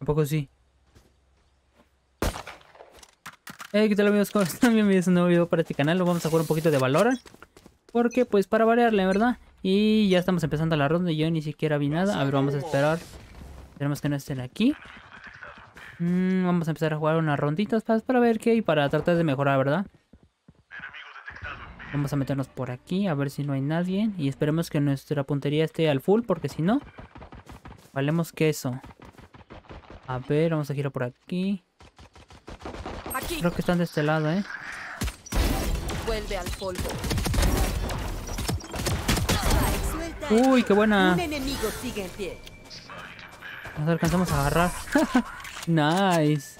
Tampoco sí. ¿Qué tal amigos? ¿Cómo están? Bienvenidos a un nuevo video para este canal. Vamos a jugar un poquito de Valorant. Porque pues para variarle, ¿verdad? Y ya estamos empezando la ronda y yo ni siquiera vi nada. A ver, vamos a esperar. Tenemos que no estén aquí. Vamos a empezar a jugar unas ronditas para ver qué hay, para tratar de mejorar, ¿verdad? Vamos a meternos por aquí, a ver si no hay nadie. Y esperemos que nuestra puntería esté al full, porque si no, valemos queso. A ver, vamos a girar por aquí. Creo que están de este lado, ¿eh? Vuelve al polvo. Uy, qué buena. Un enemigo sigue en pie. Nos alcanzamos a agarrar. Nice.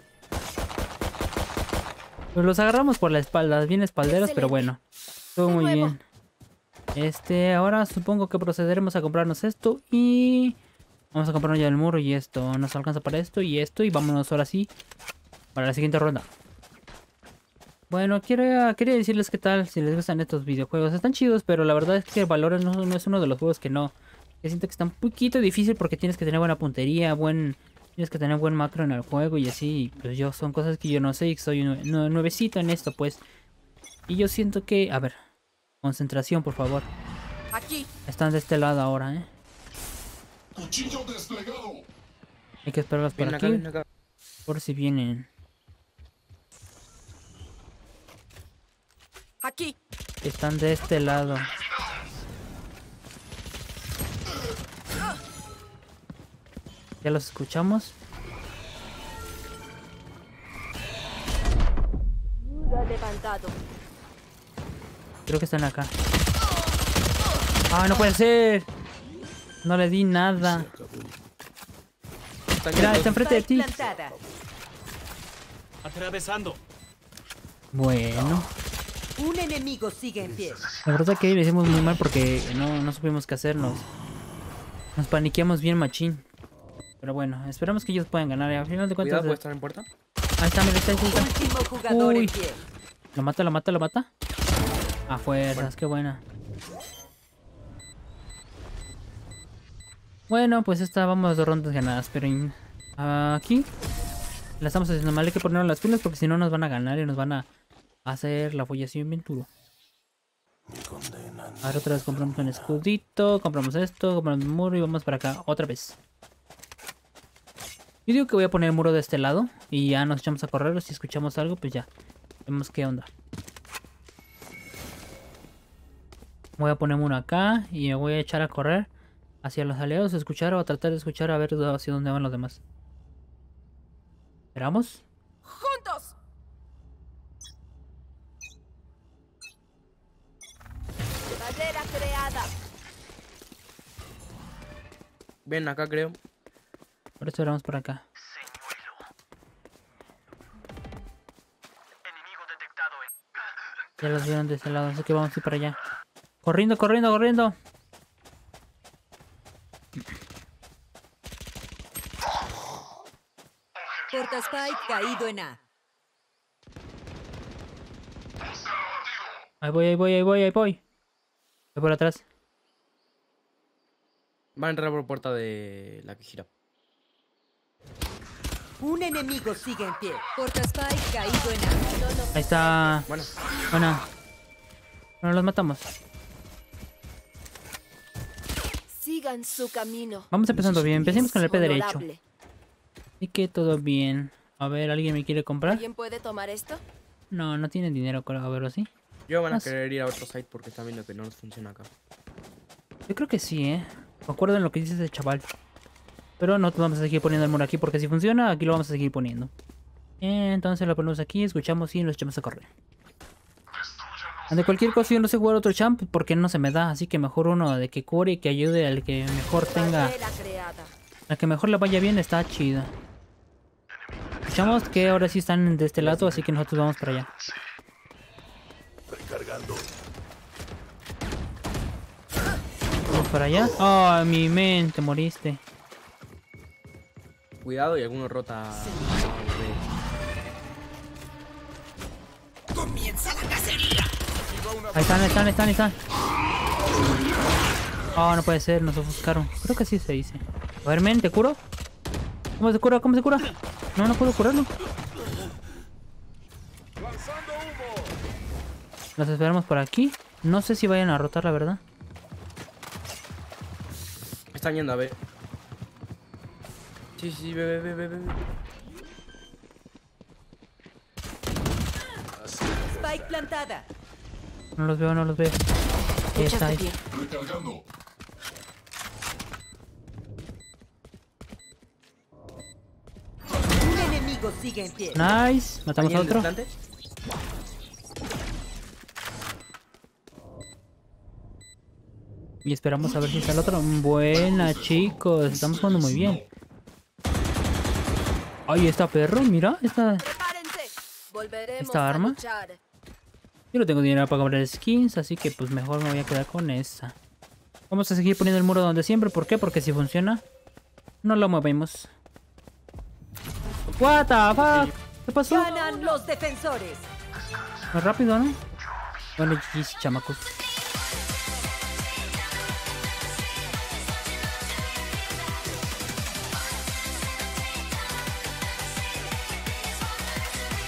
Pues los agarramos por la espalda, bien espalderos, pero bueno. Estuvo muy bien. Ahora supongo que procederemos a comprarnos esto y... Vamos a comprarnos ya el muro y esto. Nos alcanza para esto y vámonos ahora sí para la siguiente ronda. Bueno, quería decirles qué tal, si les gustan estos videojuegos. Están chidos, pero la verdad es que Valorant no es uno de los juegos que no... Que siento que está un poquito difícil porque tienes que tener buena puntería, tienes que tener buen macro en el juego y así. Pues yo, son cosas que yo no sé y soy nuevecito en esto, pues. Y yo siento que... A ver, concentración, por favor. Aquí. Están de este lado ahora, ¿eh? Cuchillo desplegado. Hay que esperarlos por aquí. Ven acá. Por si vienen. Aquí. Están de este lado. Ya los escuchamos. Lo he levantado. Creo que están acá. ¡Ah, no puede ser! No le di nada. Mira, está enfrente de ti. Plantada. Atravesando. Bueno. Un enemigo sigue en pie. La verdad es que lo hicimos muy mal porque no supimos qué hacernos. Nos paniqueamos bien machín. Pero bueno, esperamos que ellos puedan ganar. Al final de cuentas... Cuidado, puede estar en puerta. Ahí está, mira, ahí está. Último jugador Uy. en pie. Lo mata. A fuerzas, qué buena. Bueno, pues vamos 2 rondas ganadas, pero aquí la estamos haciendo mal. Hay que ponernos las pilas porque si no nos van a ganar y nos van a hacer la follación bien duro. Ahora otra vez compramos un escudito, compramos esto, compramos un muro y vamos para acá otra vez. Yo digo que voy a poner el muro de este lado y ya nos echamos a correr. Si escuchamos algo, pues ya vemos qué onda. Voy a poner uno acá y me voy a echar a correr hacia los aliados, a escuchar o a tratar de escuchar a ver hacia dónde van los demás. ¿Esperamos? ¡Juntos! Barrera creada. Ven acá, creo. Por eso vamos por acá. Ya los vieron de este lado, así que vamos a ir para allá. Corriendo. Porta Spike caído en A. Ahí voy. Voy por atrás. Va a entrar por puerta de la que gira. Un enemigo sigue en pie. Porta Spike caído en A. Ahí está. Bueno, Bueno, los matamos. Sigan su camino. Vamos empezando bien. Empecemos con el pie derecho. Honorable. Y que todo bien. A ver, ¿alguien me quiere comprar? ¿Alguien puede tomar esto? No tienen dinero, a ver, ¿o sí? yo van a Más. querer ir a otro site porque están viendo que no nos funciona acá. Yo creo que sí, Me acuerdo en lo que dice ese chaval. Pero no vamos a seguir poniendo el muro aquí porque si funciona, aquí lo vamos a seguir poniendo. Entonces lo ponemos aquí, escuchamos y nos echamos a correr. De cualquier cosa yo no sé jugar otro champ porque no se me da, así que mejor uno de que cure y que ayude al que mejor tenga... Barrera creada. Al que mejor le vaya bien está chido. Escuchamos que ahora sí están de este lado, así que nosotros vamos para allá. Vamos para allá. Oh, mi men, te moriste. Cuidado y alguno rota. Ahí están. Oh, no puede ser, nos ofuscaron. Creo que sí se dice. A ver, men, ¿te curo? ¿Cómo se cura? ¿Cómo se cura? No, no puedo curarlo. Las esperamos por aquí. No sé si vayan a rotar, la verdad. Están yendo a ver. Sí, sí, ve, ve, ve, ve, ve. Spike plantada. No los veo, no los veo. Ahí está, ahí. Recargando. Un enemigo sigue en pie. Nice. Matamos a ¿Alguien otro. delante? Y esperamos a ver si está el otro. Buena, chicos. Estamos jugando muy bien. Ay, esta perro, mira. Prepárense. Volveremos ¿Esta arma? a luchar. Yo no tengo dinero para comprar skins, así que pues mejor me voy a quedar con esa. Vamos a seguir poniendo el muro donde siempre. ¿Por qué? Porque si funciona, no lo movemos. What the fuck? ¿Qué pasó? Ganan los defensores. Más rápido, ¿no? Bueno, GG's, chamacos.